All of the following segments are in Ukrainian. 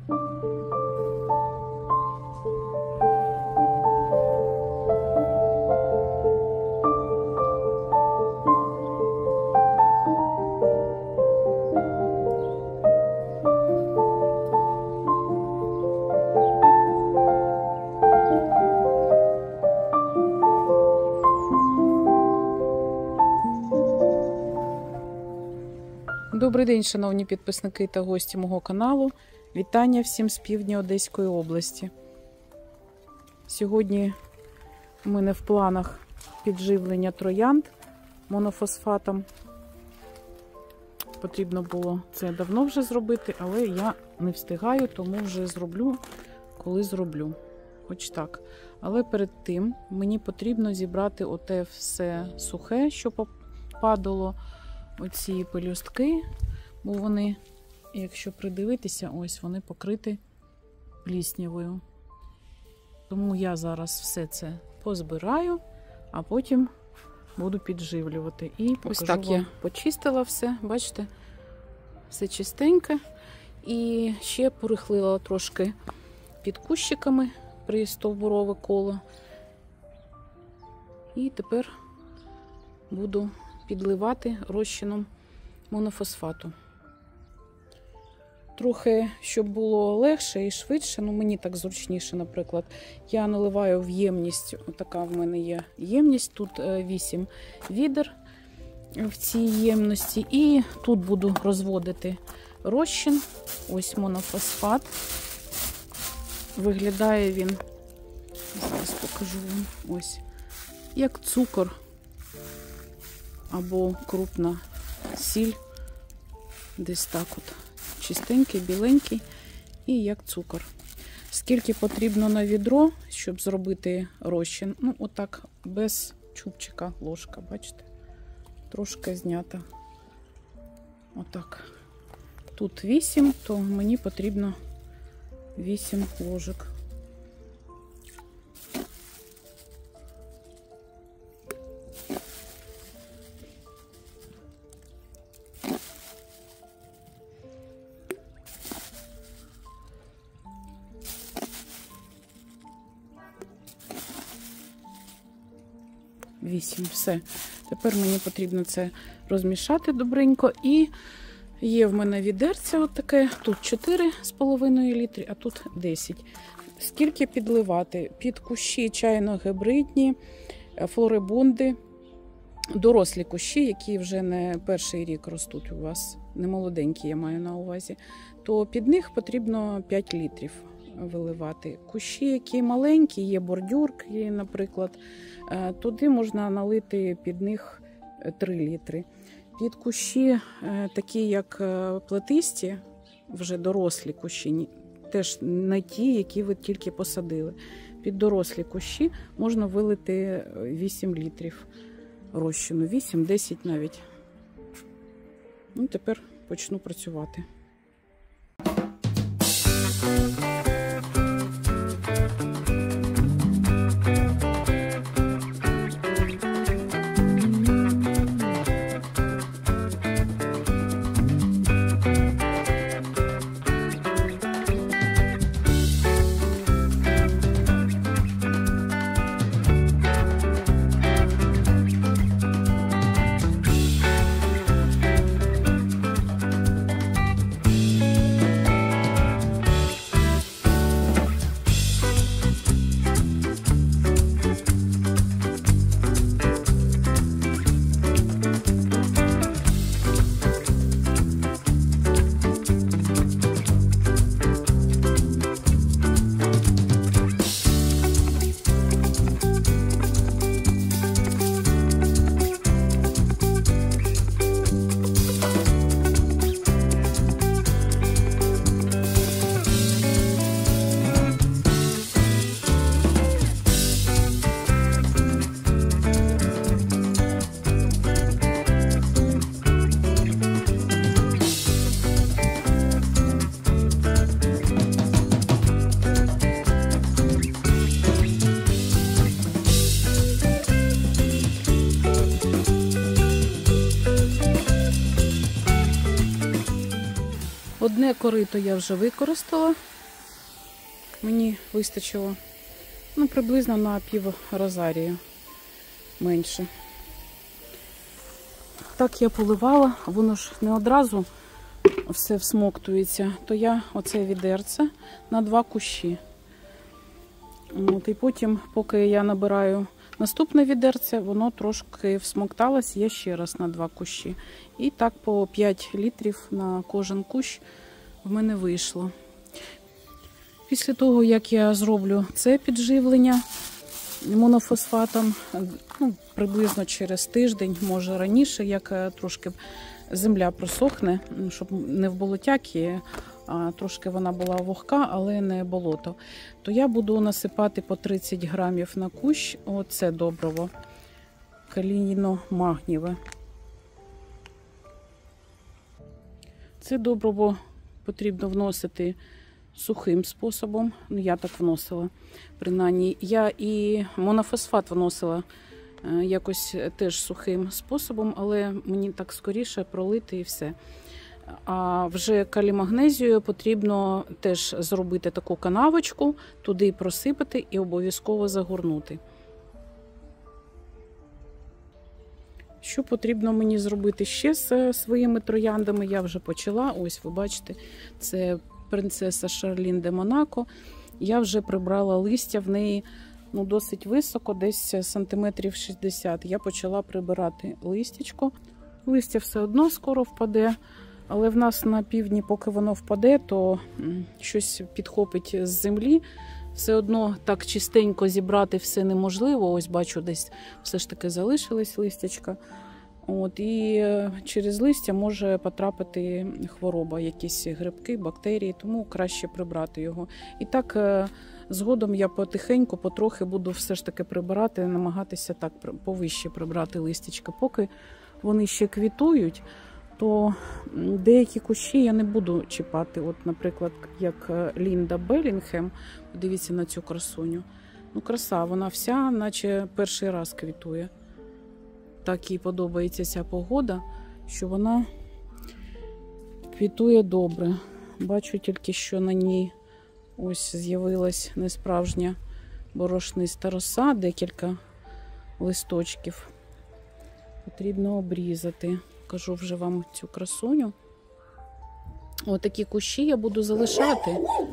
Добрий день, шановні підписники та гості мого каналу. Вітання всім з півдня Одеської області. Сьогодні у мене в планах підживлення троянд монофосфатом. Потрібно було це давно вже зробити, але я не встигаю, тому вже зроблю, коли зроблю. Хоч так. Але перед тим мені потрібно зібрати оте все сухе, що попадало. Оці пелюстки, бо вони, якщо придивитися, ось вони покриті пліснявою. Тому я зараз все це позбираю, а потім буду підживлювати. І ось так я почистила все, бачите, все чистеньке. І ще порихлила трошки під кущиками при стовбурове коло. І тепер буду підливати розчином монофосфату. Трохи, щоб було легше і швидше, ну мені так зручніше, наприклад, я наливаю в ємність, отака в мене є ємність, тут 8 відер в цій ємності, і тут буду розводити розчин, ось монофосфат. Виглядає він, зараз покажу вам, ось, як цукор. Або крупна сіль, десь так от, чистенький, біленький і як цукор. Скільки потрібно на відро, щоб зробити розчин? Ну, отак, без чубчика ложка, бачите? Трошки знята. Отак. Тут 8, то мені потрібно 8 ложок. Все. Тепер мені потрібно це розмішати добренько. І є в мене відерце отаке. Тут 4,5 літри, а тут 10. Скільки підливати? Під кущі чайно-гибридні, флорибунди, дорослі кущі, які вже не перший рік ростуть у вас, не молоденькі я маю на увазі, то під них потрібно 5 літрів виливати. Кущі, які маленькі, є бордюрки, наприклад, туди можна налити під них 3 літри. Під кущі, такі як плетисті, вже дорослі кущі, теж не ті, які ви тільки посадили. Під дорослі кущі можна вилити 8 літрів розчину, 8-10 навіть. Ну, тепер почну працювати. Одне корито я вже використала мені вистачило приблизно на пів розарію менше. Так я поливала, воно ж не одразу все всмоктується, то я оце відерце на 2 кущі. І потім, поки я набираю наступне відерце, воно трошки всмокталось, я ще раз на 2 кущі. І так по 5 літрів на кожен кущ в мене вийшло. Після того, як я зроблю це підживлення монофосфатом, приблизно через тиждень, може раніше, як трошки земля просохне, щоб не в болотяки, а трошки вона була вогка, але не болото, то я буду насипати по 30 грамів на кущ оце добриво калійно-магнієве. Це добриво потрібно вносити сухим способом, я так вносила, принаймні. Я і монофосфат вносила якось теж сухим способом, але мені так скоріше пролити і все. А вже калій-магнезію потрібно теж зробити таку канавочку, туди просипати і обов'язково загорнути. Що потрібно мені зробити ще з своїми трояндами, я вже почала. Ось ви бачите, це принцеса Шарлін де Монако. Я вже прибрала листя, в неї досить високо, десь сантиметрів 60. Я почала прибирати листячко. Листя все одно скоро впаде, але в нас на півдні, поки воно впаде, то щось підхопить з землі. Все одно так чистенько зібрати все неможливо. Ось бачу, десь все ж таки залишились листячка. І через листя може потрапити хвороба, якісь грибки, бактерії, тому краще прибрати його. І так згодом я потихеньку, потрохи буду все ж таки прибирати, намагатися так повище прибрати листячка. Поки вони ще квітують, то деякі кущі я не буду чіпати. От, наприклад, як Лінда Белінгем, подивіться на цю красуню. Краса, вона вся, наче перший раз квітує. Так їй подобається ця погода, що вона квітує добре. Бачу тільки, що на ній ось з'явилась несправжня борошниста роса, декілька листочків. Потрібно обрізати. Кажу вже вам цю красуню. Отакі кущі я буду залишати,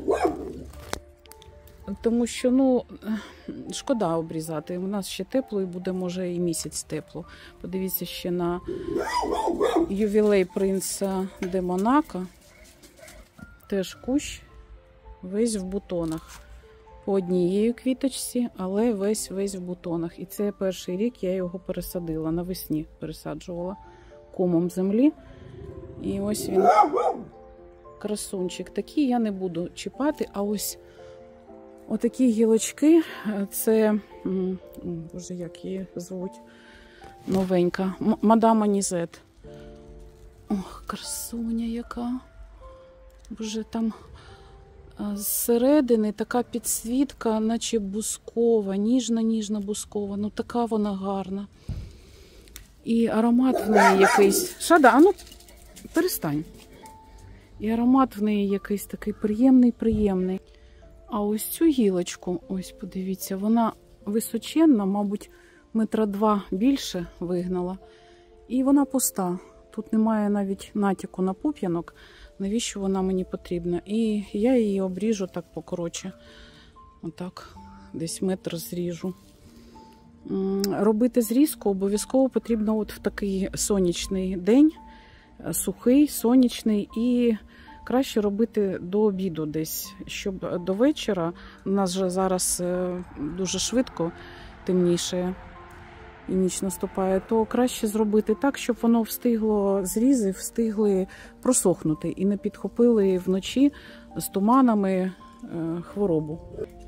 тому що, шкода обрізати. У нас ще тепло і буде, може, і місяць тепло. Подивіться ще на ювілей принца де Монако. Теж кущ весь в бутонах. По однієї квіточці, але весь в бутонах. І це перший рік я його пересадила. Навесні пересаджувала комом землі. І ось він, красунчик. Такі я не буду чіпати, а ось отакі гілочки, це, боже, як її звуть, новенька, мадам Анізет. Ох, красуня яка. Боже, там зсередини така підсвітка, наче бускова, ніжна бускова. Така вона гарна. І аромат в неї якийсь. Шада, перестань. І аромат в неї якийсь такий приємний. А ось цю гілочку, ось подивіться, вона височенна, мабуть, 2 метри більше вигнала. І вона пуста. Тут немає навіть натяку на пуп'янок. Навіщо вона мені потрібна? І я її обріжу так покоротше. Отак, десь метр зріжу. Робити зрізку обов'язково потрібно от в такий сонячний день. Сухий, сонячний, і краще робити до обіду десь, щоб до вечора, у нас же зараз дуже швидко темніше і ніч наступає, то краще зробити так, щоб воно встигло, зрізи встигли просохнути і не підхопили вночі з туманами хворобу.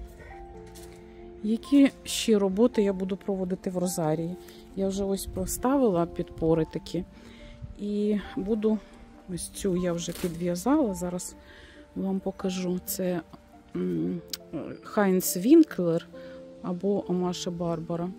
Які ще роботи я буду проводити в розарії? Я вже ось поставила підпори такі. І буду, ось цю я вже підв'язала, зараз вам покажу. Це Хайнц Вінклер або Амаша Барбара.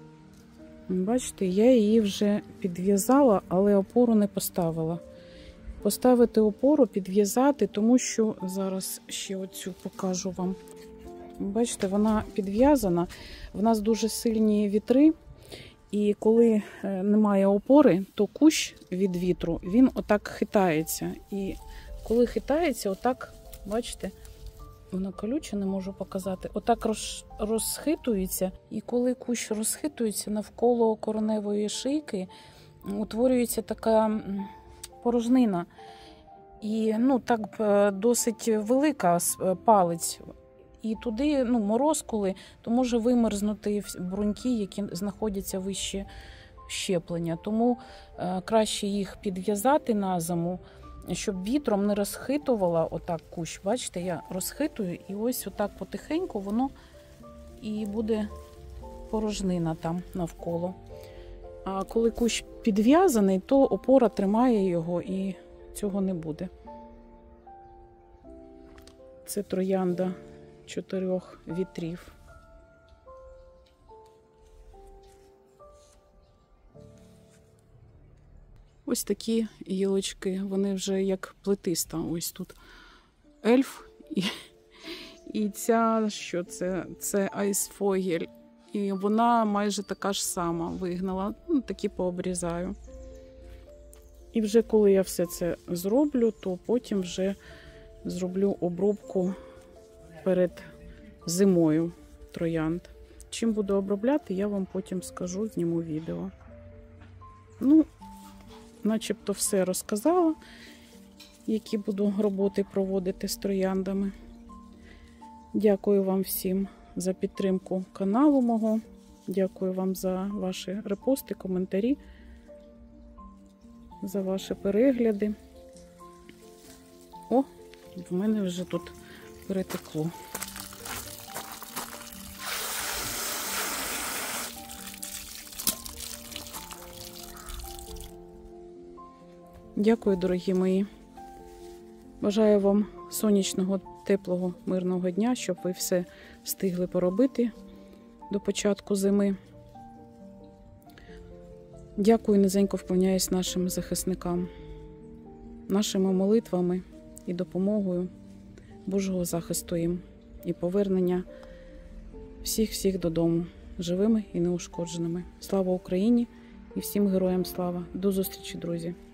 Бачите, я її вже підв'язала, але опору не поставила. поставити опору, підв'язати, тому що зараз ще оцю покажу вам. Бачите, вона підв'язана, в нас дуже сильні вітри, і коли немає опори, то кущ від вітру, він отак хитається. І коли хитається, отак, бачите, воно колюче, не можу показати, отак розхитується. І коли кущ розхитується, навколо кореневої шийки утворюється така порожнина. І так досить велика палець. І туди мороз коли, то може вимерзнути бруньки, які знаходяться вище щеплення. Тому краще їх підв'язати на зиму, щоб вітром не розхитувала отак кущ. Бачите, я розхитую, і ось отак потихеньку воно і буде порожнина там навколо. А коли кущ підв'язаний, то опора тримає його і цього не буде. Це троянда 4 вітрів. Ось такі гілочки, вони вже як плетиста. Ось тут ельф і ця, що це? Це айсфогель. І вона майже така ж сама вигнала. Такі пообрізаю. І вже коли я все це зроблю, то потім вже зроблю обробку перед зимою троянд. Чим буду обробляти, я вам потім скажу, зніму відео. Начебто все розказала, які буду роботи проводити з трояндами. Дякую вам всім за підтримку каналу мого. Дякую вам за ваші репости, коментарі, за ваші перегляди. О, в мене вже тут перетекло. Дякую, дорогі мої. Бажаю вам сонячного, теплого, мирного дня, щоб ви все встигли поробити до початку зими. Дякую, низенько вклоняюсь нашим захисникам, нашими молитвами і допомогою, Божого захисту їм і повернення всіх додому, живими і неушкодженими. Слава Україні і всім героям слава! До зустрічі, друзі!